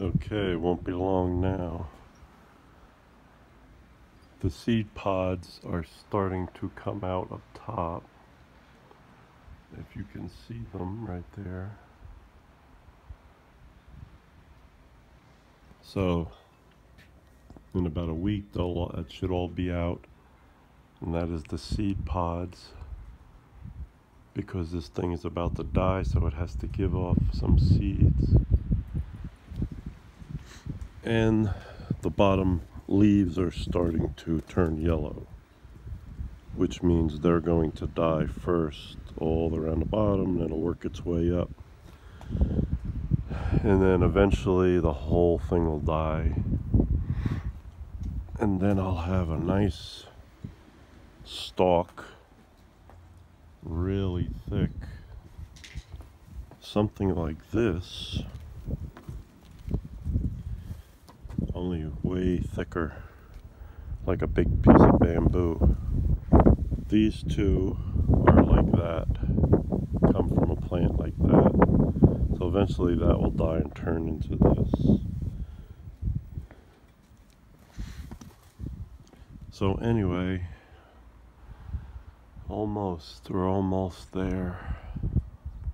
Okay, won't be long now. The seed pods are starting to come out up top. If you can see them right there. So, in about a week, it should all be out. And that is the seed pods. Because this thing is about to die, so it has to give off some seeds. And the bottom leaves are starting to turn yellow, which means they're going to die first all around the bottom, and it'll work its way up. And then eventually the whole thing will die. And then I'll have a nice stalk, really thick, something like this, only way thicker, like a big piece of bamboo. These two are like that, come from a plant like that. So eventually that will die and turn into this. So anyway, we're almost there.